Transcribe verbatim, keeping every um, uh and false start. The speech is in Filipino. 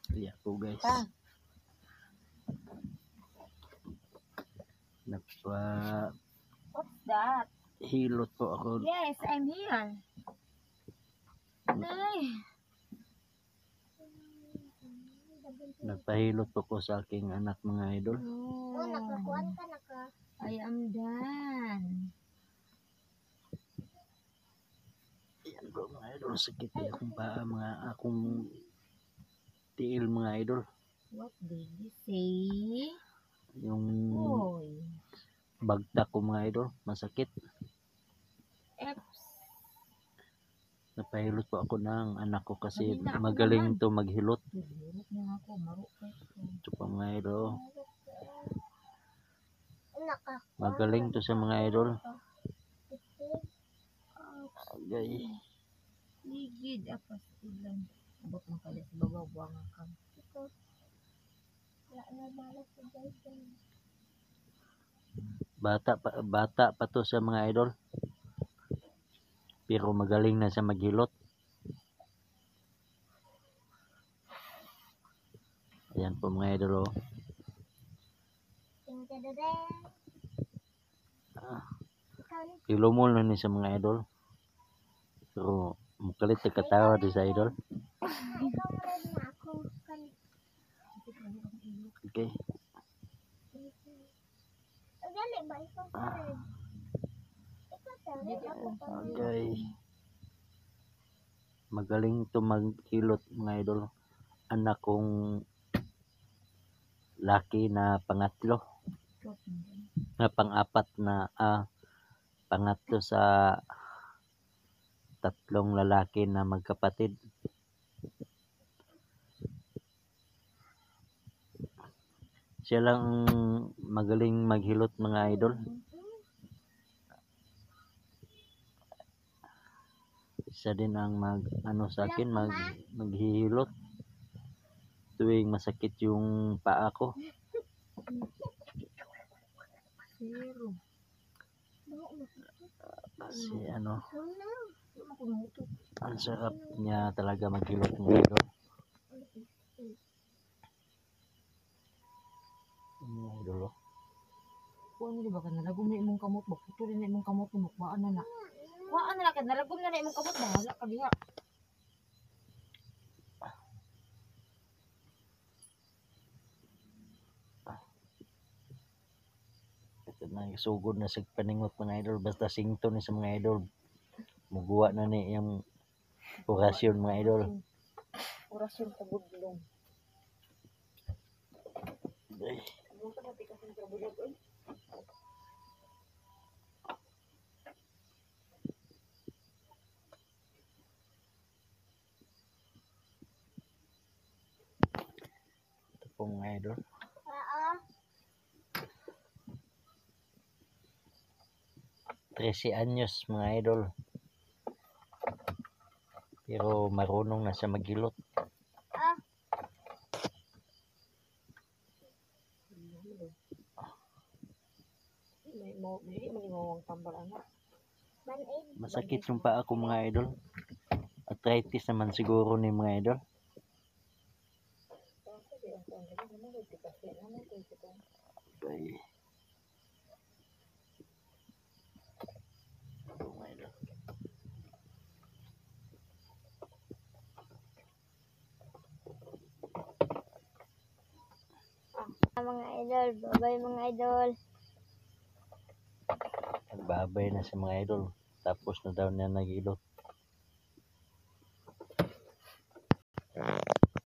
Iya po guys. Ah. Nagpa What's that? hilot po ako. Yes, I'm here. Ay. Nagpahilot po ko sa aking anak mga idol. Oh, nakakuan ka naka. I am done. Ayan po mga idol, sakit na akong paa, mga akong tiil mga idol. What did you say? Yung Hoy. bagtak ko mga idol, masakit. Eps. Napahilot po ako ng anak ko kasi Kanina ako magaling naman. to maghilot. Hilot niya ako, marupay ko. Ito pa mga idol. Magaling to sa mga idol. Agay. Ligid apa silang. Abot mo kaya sa baba, buwang ka. Bata pa, bata pa to sa mga idol. Pero magaling na sa maghilot. Ayan po mga idol. Oh. Ah, ilumol na ni sa mga idol. Pero mukalit na katawa di sa idol. Okay. Ah. Okay. Magaling to maghilot mga idol. Anak kong laki na pangatlo. Na pang-apat na ah, pangatlo sa tatlong lalaki na magkapatid. Siya lang magaling maghilot mga idol. Siya din ang mag ano sa akin mag maghihilot tuwing masakit yung paa ko. Kasi ano, ang sarap niya talaga maghilot mga idol. Mga idol. Kuan ni ba kana lagom na imong kamot, bakto rin na imong kamot mo, kuan na na. Kuan na ka, nalagom na na imong kamot, bahala ka diha. Ito na sugod na sa paningot mga idol, basta singto ni sa mga idol. Muguwa na ni yung orasyon mga idol. Orasyon sa budlong. Ay. Ito po mga idol. trese anyos mga idol. Pero marunong na sa maghilot. Masakit yung paa ko mga idol. Arthritis naman siguro ni mga idol. Okay. Mga idol, bye-bye mga idol. Nagbabay na sa mga idol. Tapos na daw niya naghilot.